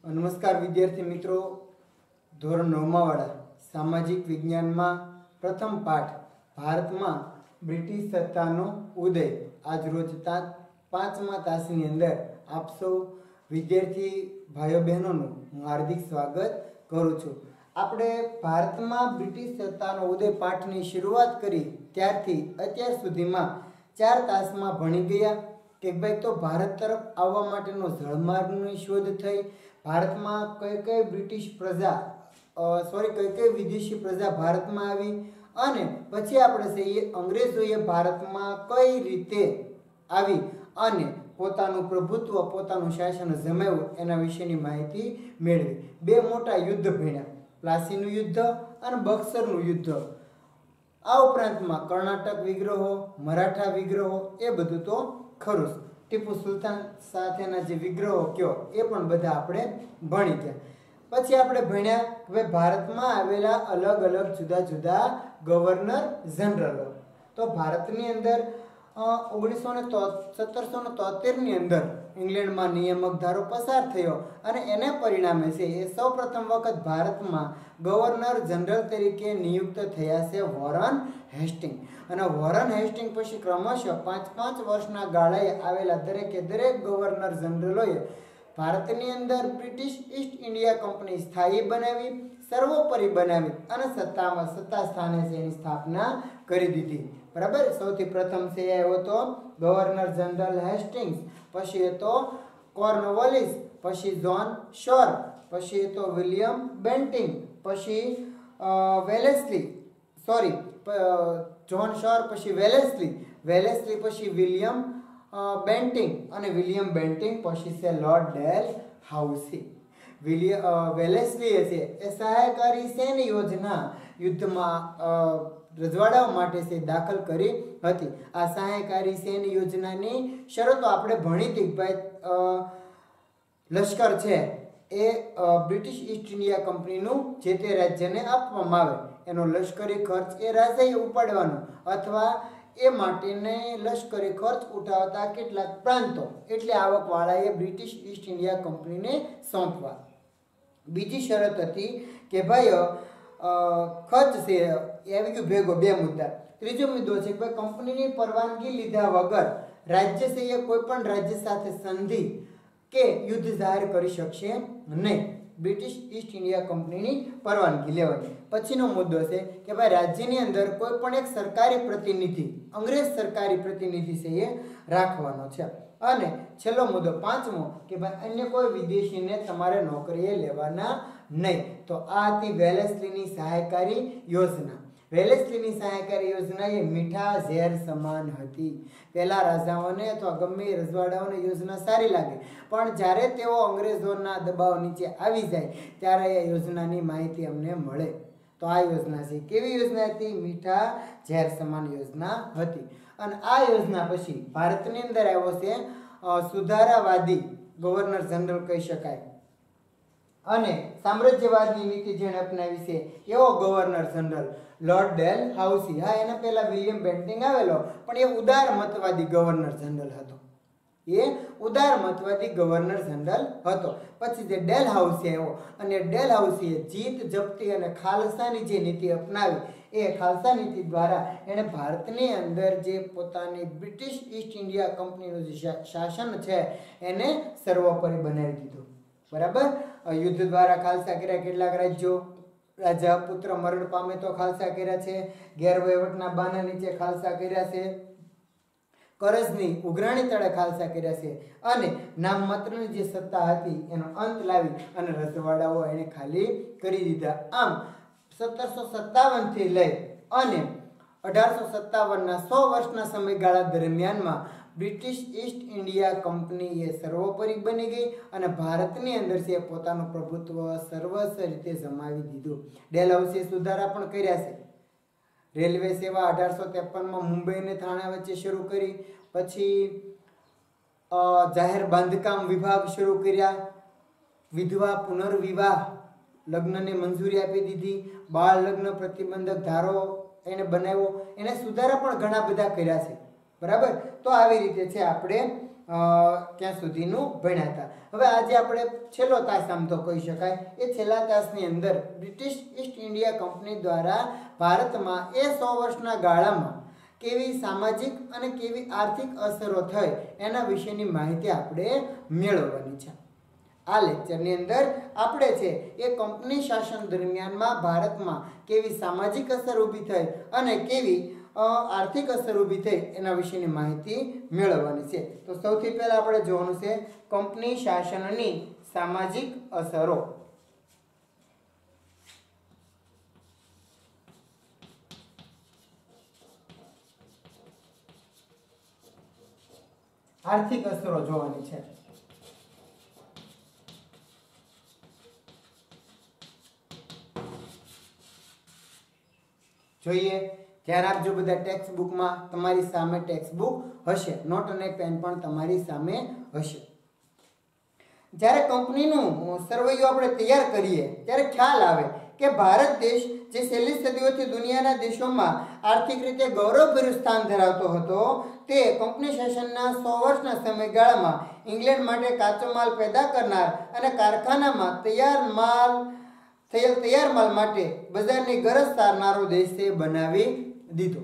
नमस्कार विद्यार्थी मित्रों, धोरण 9 वाला सामाजिक विज्ञान में प्रथम पाठ भारत में ब्रिटिश सत्तानो उदय आज रोज 5मा तासनी अंदर आप सौ विद्यार्थी भाईओ बहनों हूँ हार्दिक स्वागत करूँ छूँ। आपणे भारत में ब्रिटिश सत्तानो उदय पाठ की शुरुआत करी त्यारथी अत्यार सुधीमां 4 तास में भणी गया कि भाई तो भारत तरफ आववा माटेनो जलमार्गनी शोध थई। भारत में कई कई ब्रिटिश प्रजा कई कई विदेशी प्रजा भारत में आई अने पछी आपणे छे अंग्रेजोए भारत में कई रीते आवी अने पोतानुं प्रभुत्व पोतानुं शासन जमाव्युं एना विशेनी माहिती मेळवी। बे मोटा युद्ध भण्या, प्लासीनुं युद्ध अने बक्सरनुं युद्ध। आ उपरांत में कर्नाटक विग्रहो, मराठा विग्रहो ए बधुं तो खरुं। टीपू सुल्तान साथेना जे विग्रहो क्यो ए पण बधा आपणे भणी गया। पछी आपणे भण्या के भारत में आवेला अलग अलग जुदा जुदा गवर्नर जनरल। तो भारतनी अंदर 1773 ની अंदर इंग्लैंड में नियामक धारो पसार थयो अने एने परिणामे छे सौ प्रथम वखत भारत में गवर्नर जनरल तरीके नियुक्त थया छे वॉरेन हेस्टिंग। अने वॉरेन हेस्टिंग पछी क्रमशः 5-5 वर्षना गाळे आवेला दरेके दरेक गवर्नर जनरलोए भारतनी अंदर ब्रिटिश ईस्ट इंडिया कंपनी स्थायी बनावी, सर्वोपरि बनावी अने सत्ता स्थाने एनी स्थापना करी दीधी। बराबर। सौथी प्रथम से आव्यो तो गवर्नर जनरल हेस्टिंग्स, पछी तो कॉर्नवालिस, पछी जॉन शॉर, पछी तो विलियम बेंटिंग, पछी वेलेस्ली जॉन शॉर, पछी वेलेस्ली पछी विलियम बेंटिंग अने विलियम बेंटिंग पछी से लॉर्ड डेलहाउसी। वेलेस्लीए छे ए सहायकारी सैन्य योजना युद्ध में रजवाड़ाओ माटे से दाखल करी हती। आ सहायकारी सैन्य योजनानी शरतो आपणे भणी थी। भाई लश्कर छे ए ब्रिटिश ईस्ट इंडिया कंपनीनुं जे ते राज्यने आपवामां आवे एनो लश्करी खर्च ए राज्यए उपाडવાનો अथवा ए माटेने लश्करी खर्च उठावता કેટલાક પ્રાંતો એટલે આવકવાળાએ ब्रिटिश ईस्ट इंडिया कंपनीने સોંપવા। बीजी शरत हती के भाई खर्च से આવી ગયું ભેગો બે મુદ્દા। ત્રીજો મુદ્દો છે કે કંપનીની પરવાનગી લીધા વગર રાજ્ય છે એ કોઈ પણ રાજ્ય સાથે સંધિ કે યુદ્ધ જાહેર કરી શકશે નહીં। ब्रिटिश ईस्ट इंडिया कंपनी परवानगी लेवानी। पछीनो मुद्दो है कि भाई राज्यनी अंदर कोई पण एक सरकारी प्रतिनिधि अंग्रेज सरकारी प्रतिनिधि से ये राखवानो छे। अने छेल्लो मुद्दो पांचमो कि भाई अन्य कोई विदेशी ने तमारे नौकरीए लेवाना नहीं। तो आ थी वेलेस्लीनी सहायकारी योजना। वेलेस्लीनी सहायकारी योजना ये मीठा झेर समान हती। पहला राजाओने अथवा गमे रजवाड़ाओने योजना सारी लागे पण ज्यारे तेओ अंग्रेजोना दबाव नीचे आवी जाय त्यारे ए योजनानी माहिती अमने मळे। तो आ योजना छे केवी योजना हती? मीठा झेर समान योजना हती। अने आ योजना पछी भारतनी अंदर आव्यो छे सुधारावादी गवर्नर जनरल कही शकाय अने साम्राज्यवादी नीति जेने अपनावी छे एवो गवर्नर जनरल लॉर्ड डेलहाउसी। हाँ, एना पहला विलियम बेंटिंग आवेलो पण ए उदार मतवादी गवर्नर जनरल हतो। ये उदार मतवादी गवर्नर जनरल हतो। पछी जे डेलहाउसी आव्यो अने डेलहाउसीए जीत जप्ती अने खालसानी जे नीति अपनावी ए खालसा नीति द्वारा एने भारतनी अंदर जे पोतानी ब्रिटिश ईस्ट इंडिया कंपनीनुं जे शासन छे एने सर्वोपरि बनावी दीधुं। बराबर। युद्ध द्वारा खालसा कर्या કેટલાક राज्यों राजा पुत्र मरण पामे तो खालसा कर्या छे। गैरवहीवटना बाना नीचे खालसा कर्या छे। करजनी उघराणी तळे खालसा कर्या छे अने नाममात्रनी जे सत्ता हती एनो अंत लावी अने रजवाड़ाओ एने खाली करी दीधा। आम 1757 थी लई अने 1857 ना 100 वर्षना समयगाळा दरमियानमा ब्रिटिश ईस्ट इंडिया कंपनी ये सर्वोपरि बनी गई और भारतनी अंदर से पोतानुं प्रभुत्व सर्वस्व रीते जमावी दीधुं। डेलहाउसीए सुधारा पण कर्या छे। रेलवे सेवा 1853 में मुंबई ने थाना वच्चे शुरू करी। पछी जाहेर बांधकाम विभाग शुरू कर्या। विधवा पुनर्विवाह लग्न ने मंजूरी आपी दीधी। बाळ लग्न प्रतिबंधक धारो एने बनाव्यो। एने सुधारा पण घणा बधा कर्या छे। बराबर। तो આવી રીતે છે આપણે ત્યાં સુધીનું ભણ્યા હતા. હવે આજે આપણે છેલ્લો તાસ આમ તો કહી શકાય, એ છેલ્લા તાસની અંદર બ્રિટિશ ઈસ્ટ ઇન્ડિયા કંપની દ્વારા ભારતમાં એ 100 વર્ષના ગાળામાં કેવી સામાજિક અને કેવી આર્થિક અસરો થઈ એના વિશેની માહિતી આપણે મેળવવાની છે. આ લેક્ચરની અંદર આપણે છે એ કંપની શાસન દરમિયાનમાં ભારતમાં કેવી સામાજિક અસર ઊભી થઈ અને કેવી આર્થિક અસર ઊભી થઈ એના વિશેની માહિતી મેળવવાની છે. તો સૌથી પહેલા આપણે જોવાનું છે કંપની શાસનની સામાજિક અસરો. આર્થિક અસરો જોવાની છે. જોઈએ, ધ્યાન આપજો બધા. ટેક્સ્ટ બુકમાં તમારી સામે ટેક્સ્ટ બુક હશે, નોટ અને પેન પણ તમારી સામે હશે. જ્યારે કંપનીનું સરવૈયું આપણે તૈયાર કરીએ ત્યારે ખ્યાલ આવે કે ભારત દેશ જે છેલ્લી સદીઓથી દુનિયાના દેશોમાં આર્થિક રીતે ગૌરવભર્યું સ્થાન ધરાવતો હતો, તે કંપની શાસનના 100 વર્ષના સમયગાળામાં ઇંગ્લેન્ડ માટે કાચો માલ પેદા કરનાર અને કારખાનામાં તૈયાર માલ માટે બજારની ગરજ સારનારો દેશે બનાવી દીધો.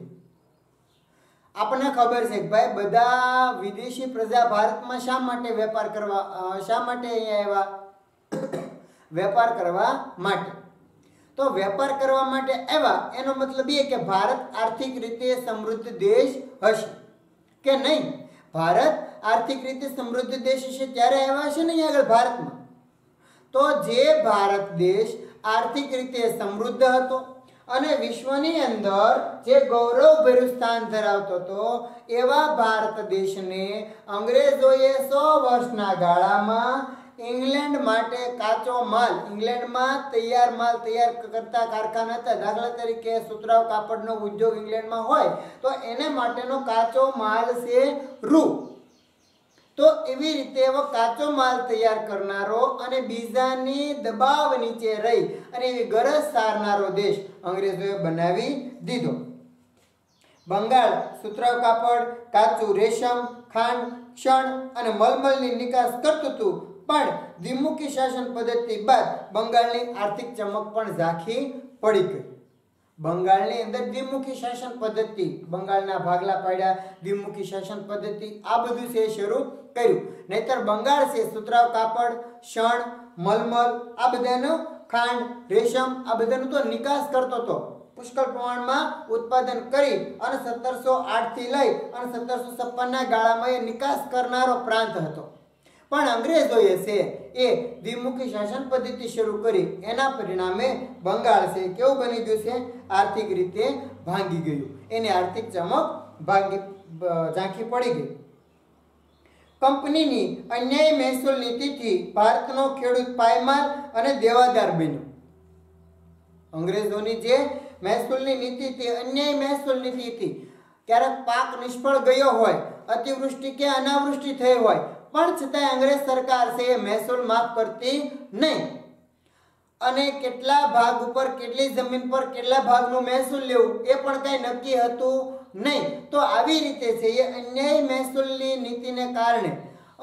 આપણને ખબર છે કે ભાઈ બધા વિદેશી પ્રજા ભારતમાં શા માટે વેપાર કરવા અહીંયા આવ્યા? વેપાર કરવા માટે. તો વેપાર કરવા માટે આવ્યા એનો મતલબ એ કે ભારત આર્થિક રીતે સમૃદ્ધ દેશ હશે કે નહીં? ભારત આર્થિક રીતે સમૃદ્ધ દેશ હશે ત્યારે આવ્યા હશે ને અહીંયા આગળ ભારતમાં. તો જે ભારત દેશ આર્થિક રીતે સમૃદ્ધ હતો અને વિશ્વની અંદર જે ગૌરવભર્યું સ્થાન ધરાવતો હતો, એવા ભારત દેશને અંગ્રેજોએ 100 વર્ષના ગાળામાં ઇંગ્લેન્ડ માટે કાચો માલ, ઇંગ્લેન્ડમાં તૈયાર કરતા કારખાના હતા. દાખલા તરીકે સુતરાઉ કાપડનો ઉદ્યોગ ઇંગ્લેન્ડમાં હોય તો એને માટેનો કાચો માલ છે રૂ. તો એવી રીતે એવો કાચો માલ તૈયાર કરનારો અને બીજાની દબાવ નીચે રહી અને એવી ગરજ સારનારો દેશ અંગ્રેજોએ બનાવી દીધો. બંગાળ સુતરાઉ કાપડ, કાચું રેશમ, ખાંડ, ક્ષણ અને મલમલની નિકાસ કરતું હતું, પણ દ્વિમુખી શાસન પદ્ધતિ બાદ બંગાળની આર્થિક ચમક પણ ઝાંખી પડી ગઈ. બંગાળની અંદર દ્વિમુખી શાસન પદ્ધતિ, બંગાળના ભાગલા પાડ્યા, દ્વિમુખી શાસન પદ્ધતિ, આ બધું છે શરૂ કર્યું. નહીતર બંગાળ છે સુતરાઉ કાપડ, શણ, મલમલ, આ બધાનો, ખાંડ, રેશમ, આ બધાનો તો નિકાસ કરતો હતો. પુષ્કળ પ્રમાણમાં ઉત્પાદન કરી અને 1708 થી લઈ અને 1756 ના ગાળામાં એ નિકાસ કરનારો પ્રાંત હતો. પણ અંગ્રેજોએ છે એ દ્વિમુખી શાસન પદ્ધતિ શરૂ કરી. એના પરિણામે બંગાળ છે કેવું બની ગયું છે? આર્થિક રીતે ભાંગી ગયું. એની આર્થિક ચમક ઝાંખી પડી ગઈ. કંપનીની અન્યાયી મહેસૂલ નીતિથી ભારતનો ખેડૂત પાયમાલ અને દેવાદાર બન્યો. અંગ્રેજોની જે મહેસૂલની નીતિ હતી, અન્યાયી મહેસૂલ નીતિ હતી. ક્યારેક પાક નિષ્ફળ ગયો હોય, અતિવૃષ્ટિ કે અનાવૃષ્ટિ થઈ હોય, પણ છતાંય અંગ્રેજ સરકાર છે એ મહેસૂલ માફ કરતી નહીં. અને કેટલા ભાગ ઉપર, કેટલી જમીન પર કેટલા ભાગનું મહેસૂલ લેવું એ પણ કઈ નક્કી હતું નહીં. તો આવી રીતે છે એ અન્યાયી મહેસૂલની નીતિને કારણે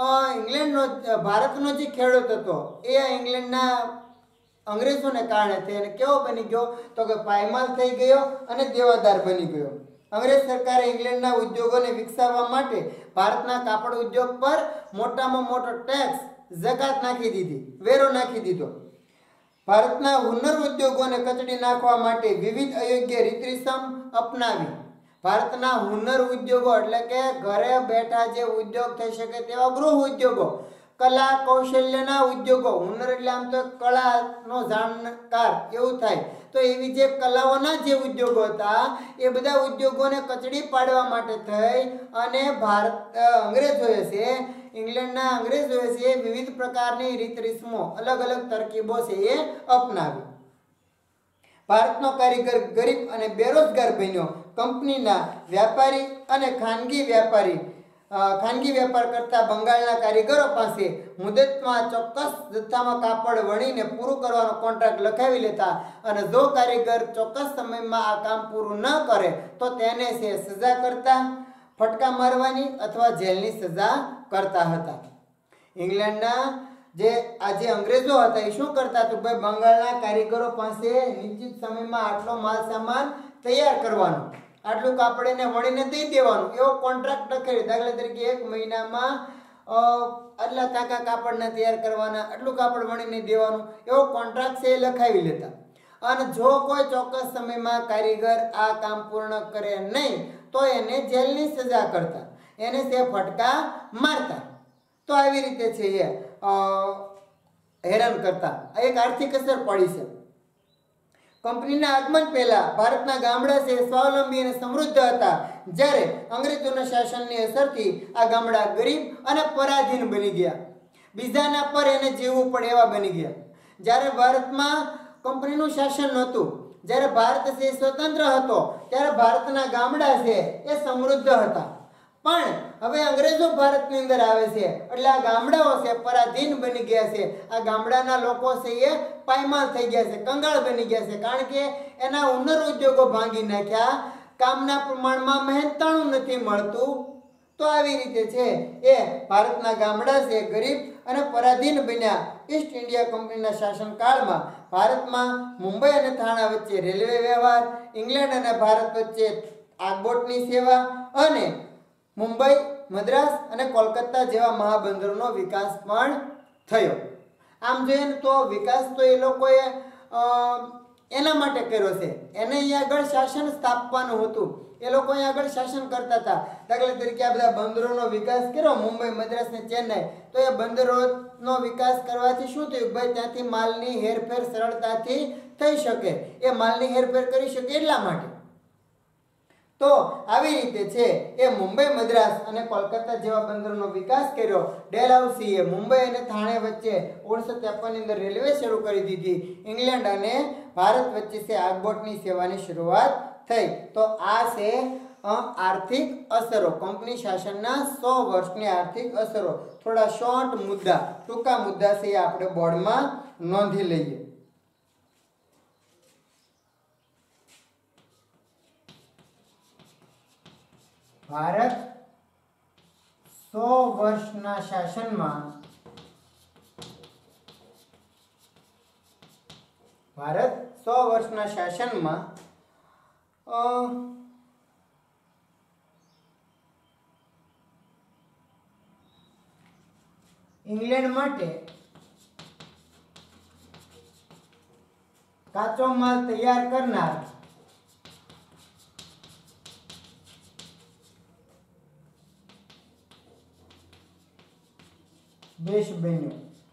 ભારતનો જે ખેડૂત હતો એ ઇંગ્લેન્ડના અંગ્રેજોને કારણે થઈ અને કેવો બની ગયો? તો કે પાયમાલ થઈ ગયો અને દેવાદાર બની ગયો. અંગ્રેજ સરકારે ઇંગ્લેન્ડના ઉદ્યોગોને વિકસાવવા માટે ભારતના કાપડ ઉદ્યોગ પર મોટામાં મોટો ટેક્સ, જકાત નાખી દીધી, વેરો નાખી દીધો. ભારતના હુનર ઉદ્યોગોને કચડી નાખવા માટે વિવિધ અયોગ્ય રીત રીસમ અપનાવી. ભારતના હુનર ઉદ્યોગો એટલે કે ઘરે બેઠા જે ઉદ્યોગ થઈ શકે તેવા ગૃહ ઉદ્યોગો, કલા કૌશલ્યના ઉદ્યોગો, હુનર એટલે આમ તો કળાનો જાણકાર એવું થાય. તો એવી જે કલાઓના જે ઉદ્યોગો હતા એ બધા ઉદ્યોગોને કચડી પાડવા માટે થઈ અને અંગ્રેજોએ છે, ઇંગ્લેન્ડના અંગ્રેજોએ છે વિવિધ પ્રકારની રીત રીસમો, અલગ અલગ તરકીબો છે એ અપનાવી. ભારતનો કારીગર ગરીબ અને બેરોજગાર બન્યો. કંપનીના વ્યાપારી અને ખાનગી વેપાર કરતા બંગાળના કારીગરો પાસે મુદતમાં ચોક્કસ જથ્થામાં કાપડ વણીને પૂરું કરવાનો કોન્ટ્રાક્ટ લખાવી લેતા અને જો કારીગર ચોક્કસ સમયમાં આ કામ પૂરું ન કરે તો તેને છે સજા કરતા. ફટકા મારવાની અથવા જેલની સજા કરતા હતા. ઇંગ્લેન્ડના જે અંગ્રેજો હતા એ શું કરતા તો ભાઈ બંગાળના કારીગરો પાસે નિશ્ચિત સમયમાં આટલો માલ સામાન તૈયાર કરવાનો, આટલું કાપડ એને વણીને દઈ દેવાનું, એવો કોન્ટ્રાક્ટ લખેલો. દાખલા તરીકે 1 મહિનામાં આટલા તાકા કાપડને તૈયાર કરવાના, આટલું કાપડ વણીને દેવાનું, એવો કોન્ટ્રાક્ટ છે એ લખાવી લેતા. અને જો કોઈ ચોક્કસ સમયમાં કારીગર આ કામ પૂર્ણ કરે નહીં તો એને જેલની સજા કરતા, એને તે ફટકા મારતા. તો આવી રીતે છે એ હેરાન કરતા. એક આર્થિક અસર પડી છે. કંપનીના આગમન પહેલા ભારતના ગામડા છે સ્વાવલંબી અને સમૃદ્ધ હતા, જ્યારે અંગ્રેજોના શાસનની અસરથી આ ગામડા ગરીબ અને પરાધીન બની ગયા, બીજાના પર એને જીવવું પડે એવા બની ગયા. જ્યારે ભારતમાં કંપનીનું શાસન નહોતું, જ્યારે ભારત છે સ્વતંત્ર હતો, ત્યારે ભારતના ગામડા છે એ સમૃદ્ધ હતા. પણ હવે અંગ્રેજો ભારતની અંદર આવે છે એટલે આ ગામડાઓ છે પરાધીન બની ગયા છે. આ ગામડાના લોકો છે એ પાયમાલ થઈ ગયા છે, કંગાળ બની ગયા છે, કારણ કે એના હુનર ઉદ્યોગો ભાંગી નાખ્યા, કામના પ્રમાણમાં મહેનતાણું નથી મળતું. તો આવી રીતે છે એ ભારતના ગામડા છે ગરીબ અને પરાધીન બન્યા. ઈસ્ટ ઇન્ડિયા કંપનીના શાસનકાળમાં ભારતમાં મુંબઈ અને થાણા વચ્ચે રેલવે વ્યવહાર, ઇંગ્લેન્ડ અને ભારત વચ્ચે આગબોટની સેવા અને મુંબઈ, મદ્રાસ અને કોલકાતા જેવા મહાબંદરોનો વિકાસ પણ થયો. આમ જોઈએ ને તો વિકાસ તો એ લોકોએ એના માટે કર્યો છે, એને અહીંયા આગળ શાસન સ્થાપવાનું હતું, એ લોકો અહીંયા આગળ શાસન કરતા હતા. દાખલા તરીકે આ બધા બંદરોનો વિકાસ કર્યો, મુંબઈ, મદ્રાસ ને ચેન્નાઈ, તો એ બંદરોનો વિકાસ કરવાથી શું થયું ભાઈ, ત્યાંથી માલની હેરફેર સરળતાથી થઈ શકે, એ માલની હેરફેર કરી શકે એટલા માટે. તો આવી રીતે છે એ મુંબઈ, મદ્રાસ અને કોલકાતા જેવા બંદરોનો વિકાસ કર્યો. ડેલહાઉસીએ મુંબઈ અને થાણે વચ્ચે 1953 ની અંદર રેલવે શરૂ કરી દીધી. ઇંગ્લેન્ડ અને ભારત વચ્ચે છે આગબોટની સેવાની શરૂઆત થઈ. તો આ છે આર્થિક અસરો, કંપની શાસનના 100 વર્ષની આર્થિક અસરો. થોડા શોર્ટ મુદ્દા, ટૂંકા મુદ્દા છે એ આપણે બોર્ડમાં નોંધી લઈએ. ભારત 100 વર્ષના શાસનમાં ઇંગ્લેન્ડ માટે કાચો માલ તૈયાર કરનાર દેશ બન્યો.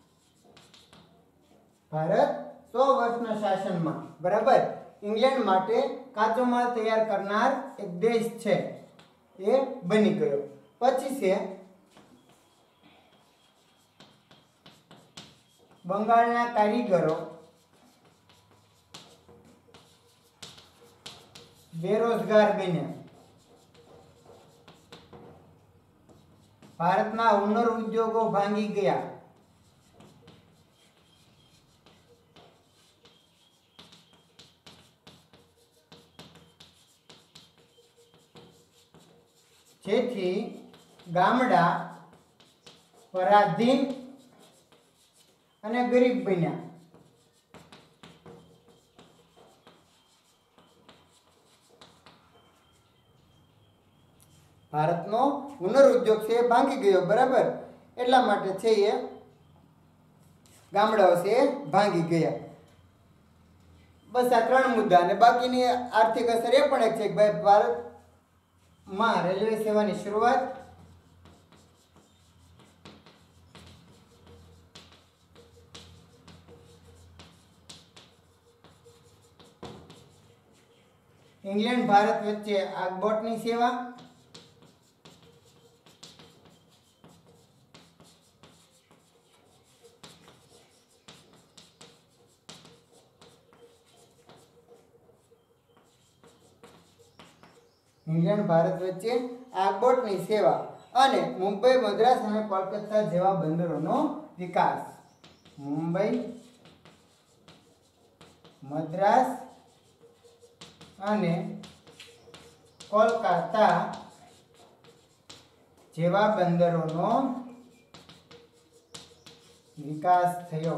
ભારત 100 વર્ષના શાસનમાં બરાબર ઇંગ્લેન્ડ માટે કાચો માલ તૈયાર કરનાર એક દેશ છે એ બની ગયો. પછી છે બંગાળના કારીગરો બેરોજગાર બન્યા. ભારતના હુનર ઉદ્યોગો ભાંગી ગયા. જેથી ગામડા પરાધીન અને ગરીબ બન્યા. ભારતનો હુનર ઉદ્યોગ છે એ ભાંગી ગયો બરાબર, એટલા માટે છે એ ગામડાઓ છે એ ભાંગી ગયા. બસ આ 3 મુદ્દા. અને બાકીની આર્થિક અસર એ પણ એક છે કે ભાઈ ભારતમાં રેલવે સેવાની શરૂઆત, ઇંગ્લેન્ડ ભારત વચ્ચે આગબોટની સેવા, ઇંગ્લેન્ડ ભારત વચ્ચે આગબોટની સેવા અને મુંબઈ, મદ્રાસ અને કોલકાતા જેવા બંદરોનો વિકાસ. મુંબઈ, મદ્રાસ અને કોલકાતા જેવા બંદરોનો વિકાસ થયો।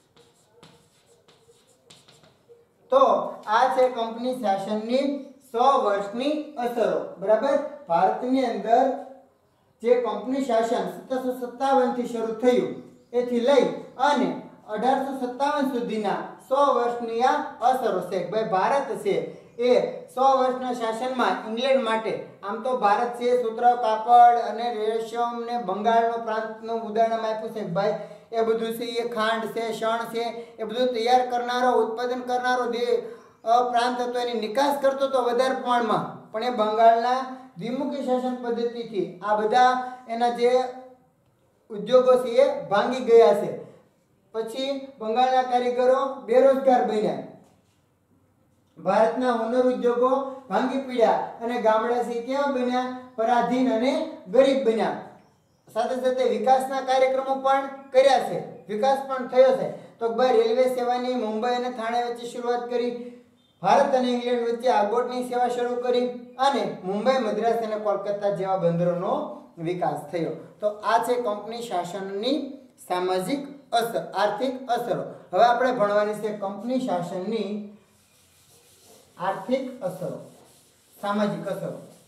તો આ છે કંપની શાસનની 100 વર્ષની અસરો। બરાબર, ભારતની અંદર જે કંપની શાસન 1757 થી શરૂ થયું એથી લઈ અને 1857 સુધીના 100 વર્ષની આ અસરો છે। ભાઈ ભારત છે એ 100 વર્ષના શાસનમાં ઇંગ્લેન્ડ માટે, આમ તો ભારત છે સુતરાઉ કાપડ અને રેશમ ને બંગાળનો પ્રાંતનું ઉદાહરણ આપ્યું છે ભાઈ, એ બધું છે એ ખાંડ છે, શણ છે, એ બધું તૈયાર કરનારો, ઉત્પાદન કરનારો પ્રાંત હતો, એની નિકાસ કરતો તો વધારે પ્રમાણમાં, પણ એ બંગાળના દ્વિમુખી શાસન પદ્ધતિથી આ બધા એના જે ઉદ્યોગો છે એ ભાંગી ગયા છે। પછી બંગાળના કારીગરો બેરોજગાર બન્યા, ભારતના હોનર ઉદ્યોગો ભાંગી પડ્યા અને ગામડા છે કેવા બન્યા? પરાધીન અને ગરીબ બન્યા। સાથે સાથે વિકાસના કાર્યક્રમો પણ કર્યા છે, વિકાસ પણ થયો છે। તો ભાઈ રેલવે સેવાની મુંબઈ અને થાણે વચ્ચે શરૂઆત કરી, ભારત અને ઇંગ્લેન્ડ વચ્ચે આગોટની સેવા શરૂ કરી અને મુંબઈ, મદ્રાસ અને કોલકાતા જેવા બંદરોનો વિકાસ થયો। તો આ છે કંપની શાસનની સામાજિક અસર, આર્થિક અસરો। હવે આપણે ભણવાની છે કંપની શાસનની આર્થિક અસરો, સામાજિક અસરો,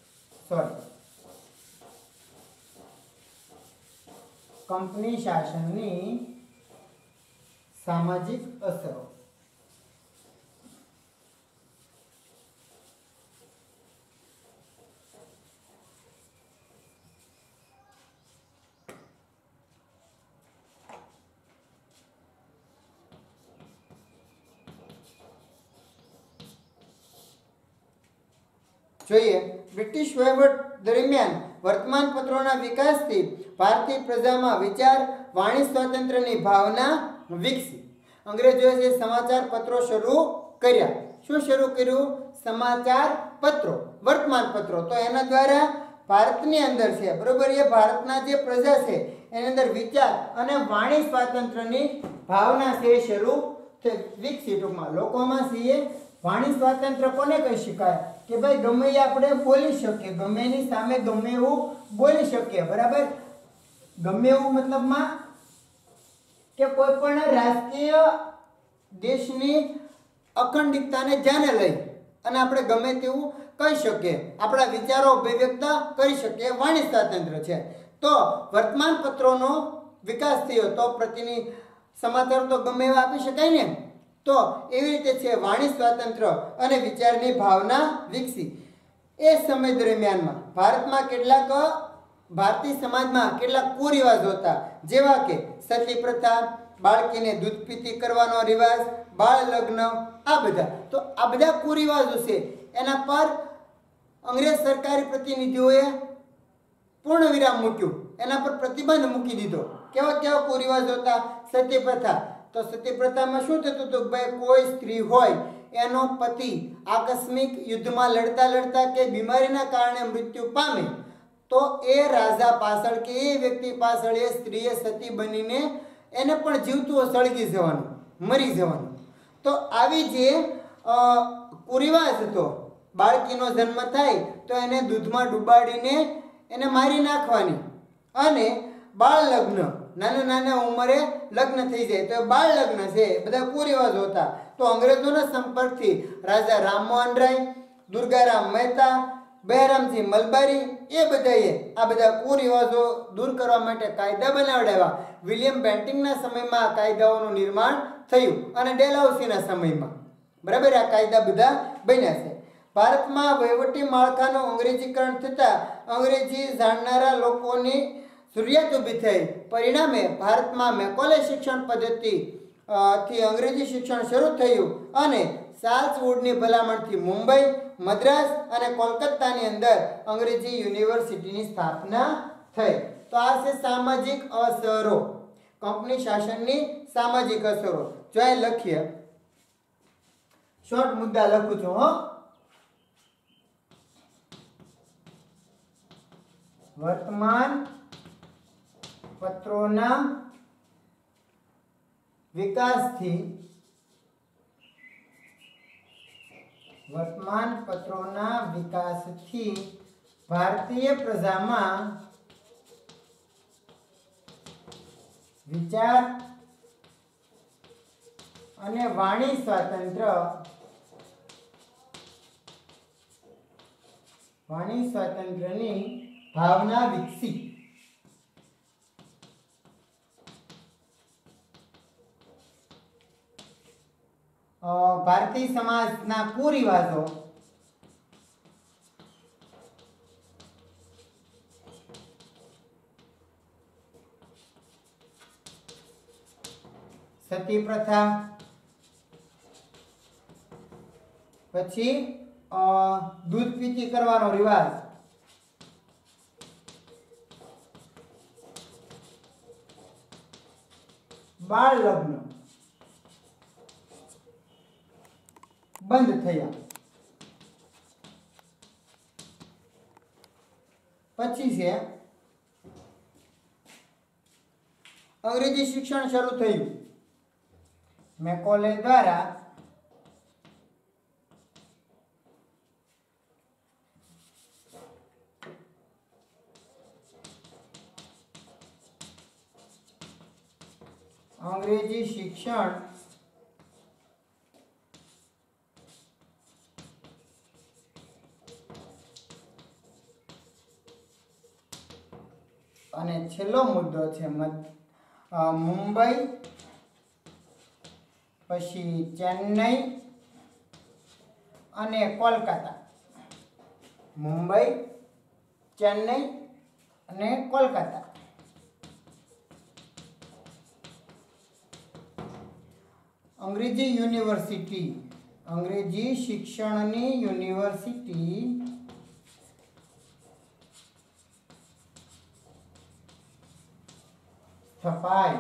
કંપની શાસનની સામાજિક અસરો। જોઈએ, બ્રિટિશ વહીવટ દરમિયાન વર્તમાન પત્રોના વિકાસથી ભારતીય પ્રજામાં વિચાર વાણી સ્વાતંત્ર્યની ભાવના વિકસી। અંગ્રેજોએ સમાચાર પત્રો શરૂ કર્યા। શું શરૂ કર્યું? સમાચાર પત્રો, વર્તમાન પત્રો। તો એના દ્વારા ભારતની અંદર છે, બરોબર, એ ભારતના જે પ્રજા છે એની અંદર વિચાર અને વાણી સ્વાતંત્ર્યની ભાવના છે શરૂ વિકસી। ટૂંકમાં લોકોમાં છે વાણી સ્વાતંત્ર્ય કોને કહી શકાય? કે ભાઈ ગમે એ આપણે બોલી શકીએ, ગમે એની સામે ગમે એવું બોલી શકીએ। બરાબર, ગમે એવું મતલબમાં કે કોઈ પણ રાજકીય દેશની અખંડિતતાને ધ્યાને લઈ અને આપણે ગમે તેવું કહી શકીએ, આપણા વિચારો અભિવ્યક્ત કરી શકીએ, વાણી સ્વાતંત્ર્ય છે। તો વર્તમાન પત્રોનો વિકાસ થયો તો પ્રતિનિધિ સમાચાર તો ગમે એવા આપી શકાય ને, તો એવી રીતે છે વાણી સ્વાતંત્ર્ય અને વિચારની ભાવના વિકસી। એ સમય દરમિયાનમાં ભારતમાં ભારતીય સમાજમાં કેટલાક કુરિવાજો હતા, જેવા કે સતી પ્રથા, બાળકીને દૂધ પીતી કરવાનો રિવાજ, બાળ લગ્ન, આ બધા। તો આ બધા કુરિવાજો છે એના પર અંગ્રેજ સરકારી પ્રતિનિધિઓએ પૂર્ણ વિરામ મૂક્યું, એના પર પ્રતિબંધ મૂકી દીધો। કેવા કેવા કુરિવાજો હતા? સતી પ્રથા। તો સતી પ્રથામાં શું થતું હતું? ભાઈ કોઈ સ્ત્રી હોય એનો પતિ આકસ્મિક યુદ્ધમાં લડતા લડતા કે બીમારીના કારણે મૃત્યુ પામે તો એ રાજા પાછળ કે એ વ્યક્તિ પાછળ એ સ્ત્રીએ સતી બનીને એને પણ જીવતું સળગી જવાનું, મરી જવાનું। તો આવી જે કુરિવાજ હતો, બાળકીનો જન્મ થાય તો એને દૂધમાં ડુબાડીને એને મારી નાખવાની, અને બાળ લગ્ન, નાના નાના ઉંમરે લગ્ન થઈ જાય તો એ બાળ લગ્ન છે, બધા કુરિવાજો હતા। તો અંગ્રેજોના સંપર્કથી રાજા રામમોહન રાય, દુર્ગારામ મહેતા, બહેરામસિંહ મલબારી એ બધાએ આ બધા કુરિવાજો દૂર કરવા માટે કાયદા બનાવડાવ્યા। વિલિયમ બેન્ટિંગના સમયમાં આ કાયદાઓનું નિર્માણ થયું અને ડેલહાઉસીના સમયમાં, બરાબર, આ કાયદા બધા બન્યા છે। ભારતમાં વહીવટી માળખાનું અંગ્રેજીકરણ થતાં અંગ્રેજી જાણનારા લોકોની જરૂરિયાત ઊભી થઈ। પરિણામે ભારતમાં મેકોલે શિક્ષણ પદ્ધતિ થી અંગ્રેજી શિક્ષણ શરૂ થયું અને ચાર્લ્સ વુડની ભલામણથી મુંબઈ, મદ્રાસ અને કોલકાતાની અંદર અંગ્રેજી યુનિવર્સિટીની સ્થાપના થઈ। તો આ છે સામાજિક અસરો, કંપની શાસનની સામાજિક અસરો। જો અહીં લખીએ, શોર્ટ મુદ્દા લખું છું હો। વર્તમાન પત્રોના વિકાસથી ભારતીય પ્રજામાં વિચાર અને વાણી સ્વાતંત્ર્યની ભાવના વિકસી. ભારતીય સમાજના કુરિવાજો સતી પ્રથા, પછી દૂધ પીતી કરવાનો રિવાજ, બાળ લગ્ન બંધ થયા. પછી છે અંગ્રેજી શિક્ષણ શરૂ થયું. મેકોલે દ્વારા અંગ્રેજી શિક્ષણ અને છેલ્લો મુદ્દો છે મુંબઈ, પછી ચેન્નઈ અને કોલકાતા. મુંબઈ, ચેન્નઈ અને કોલકાતા. અંગ્રેજી યુનિવર્સિટી, અંગ્રેજી શિક્ષણની યુનિવર્સિટી સ્થપાઈ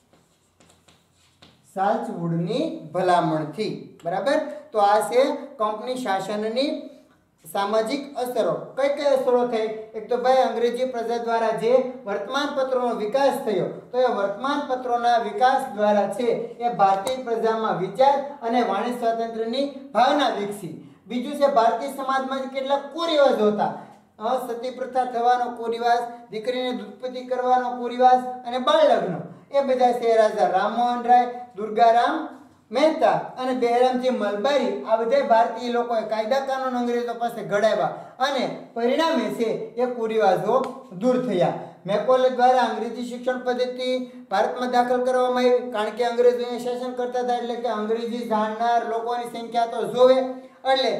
સાલ્ચવુડની ભલામણથી. બરાબર. તો આ છે કંપની શાસનની સામાજિક અસરો. કઈ કઈ અસરો થઈ? એક તો ભાઈ અંગ્રેજી પ્રજા દ્વારા જે વર્તમાન પત્રોનો વિકાસ થયો, તો એ વર્તમાન પત્રોના વિકાસ દ્વારા છે એ ભારતીય પ્રજામાં વિચાર અને વાણી સ્વાતંત્ર્યની ભાવના વિકસી. બીજું છે ભારતીય સમાજમાં કેટલાક કુરિવાજો હતા. સતી પ્રથા થવાનો કુરિવાજ, દીકરીને દૂધપતિ કરવાનો કુરિવાજ અને બાળ લગ્ન, એ બધા છે રાજા રામમોહન રાય, દુર્ગારામ મહેતા અને બહેરામજી મલબારી. આ બધા ભારતીય લોકોએ કાયદા કાનૂન અંગ્રેજો પાસે ઘડાવ્યા અને પરિણામે છે એ કુરિવાજો દૂર થયા. મેકોલે દ્વારા અંગ્રેજી શિક્ષણ પદ્ધતિ ભારતમાં દાખલ કરવામાં આવી, કારણ કે અંગ્રેજો અહીંયા શાસન કરતા હતા, એટલે કે અંગ્રેજી જાણનાર લોકોની સંખ્યા તો જોવે, એટલે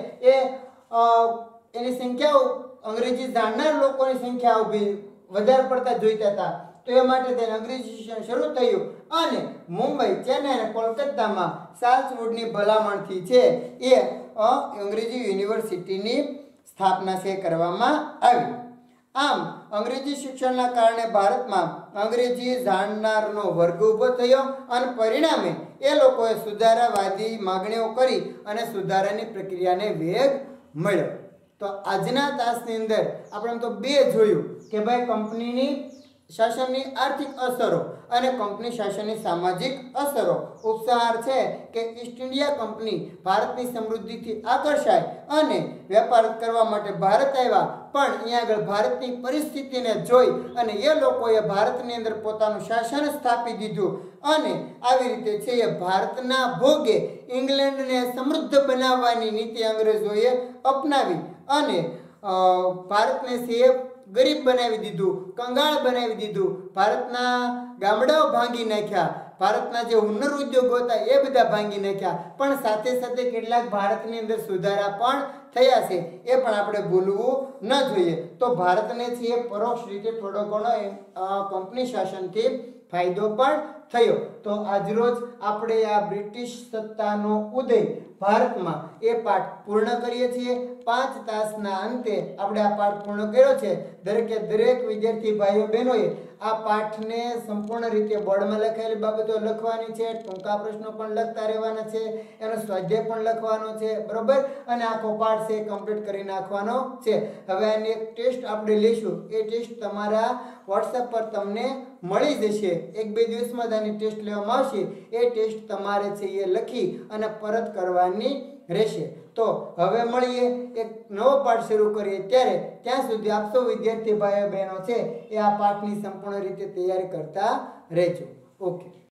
એની સંખ્યા અંગ્રેજી જાણનાર લોકોની સંખ્યા ઉભી વધારે પડતા જોઈતા હતા. તો એ માટે તેને અંગ્રેજી શિક્ષણ શરૂ થયું અને મુંબઈ, ચેન્નઈ અને કોલકાતામાં સાલ્ચવુડની ભલામણથી છે એ અંગ્રેજી યુનિવર્સિટીની સ્થાપના છે કરવામાં આવી. આમ અંગ્રેજી શિક્ષણના કારણે ભારતમાં અંગ્રેજી જાણનારનો વર્ગ ઊભો થયો અને પરિણામે એ લોકોએ સુધારાવાદી માગણીઓ કરી અને સુધારાની પ્રક્રિયાને વેગ મળ્યો. તો આજના તાસની અંદર આપણે તો બે જોયું કે ભાઈ કંપનીની શાસનની આર્થિક અસરો અને કંપની શાસનની સામાજિક અસરો. ઉપસાર છે કે ઈસ્ટ ઇન્ડિયા કંપની ભારતની સમૃદ્ધિથી આકર્ષાય અને વેપાર કરવા માટે ભારત આવ્યા, પણ અહીંયા આગળ ભારતની પરિસ્થિતિને જોઈ અને એ લોકોએ ભારતની અંદર પોતાનું શાસન સ્થાપી દીધું અને આવી રીતે છે એ ભારતના ભોગે ઇંગ્લેન્ડને સમૃદ્ધ બનાવવાની નીતિ અંગ્રેજોએ અપનાવી અને ભારતને છે ગરીબ બનાવી દીધું, કંગાળ બનાવી દીધું. ભારતના ગામડાઓ ભાંગી નાખ્યા, ભારતના જે હુનર ઉદ્યોગો હતા એ બધા ભાંગી નાખ્યા, પણ સાથે સાથે કેટલાક ભારતની અંદર સુધારા પણ થયા છે, એ પણ આપણે ભૂલવું ન જોઈએ. તો ભારતને છે એ પરોક્ષ રીતે થોડો ઘણો કંપની શાસનથી ફાયદો પણ થયો. તો આજરોજ આપણે આ બ્રિટિશ સત્તાનો ઉદય ભારતમાં એ પાઠ પૂર્ણ કરીએ છીએ. 5 તાસના અંતે આપણે આ પાઠ પૂર્ણ કર્યો છે. દરેકે દરેક વિદ્યાર્થી ભાઈઓ બહેનોએ આ પાઠને સંપૂર્ણ રીતે બોર્ડમાં લખાયેલી બાબતો લખવાની છે, ટૂંકા પ્રશ્નો પણ લખતા રહેવાના છે, એનો સ્વાધ્યાય પણ લખવાનો છે, બરોબર. અને આખો પાઠ છે કમ્પ્લીટ કરી નાખવાનો છે. હવે આની એક ટેસ્ટ આપણે લઈશું. એ ટેસ્ટ તમારા વોટ્સએપ પર તમને મળી જશે. 1-2 દિવસમાં જ આની ટેસ્ટ લેવામાં આવશે. એ ટેસ્ટ તમારે છે એ લખી અને પરત કરવાની રહેશે. તો હવે મળીએ, એક નવો પાઠ શરૂ કરીએ ત્યારે. ત્યાં સુધી આપ સૌ વિદ્યાર્થી ભાઈઓ બહેનો છે એ આ પાઠની સંપૂર્ણ રીતે તૈયારી કરતા રહેજો. ઓકે.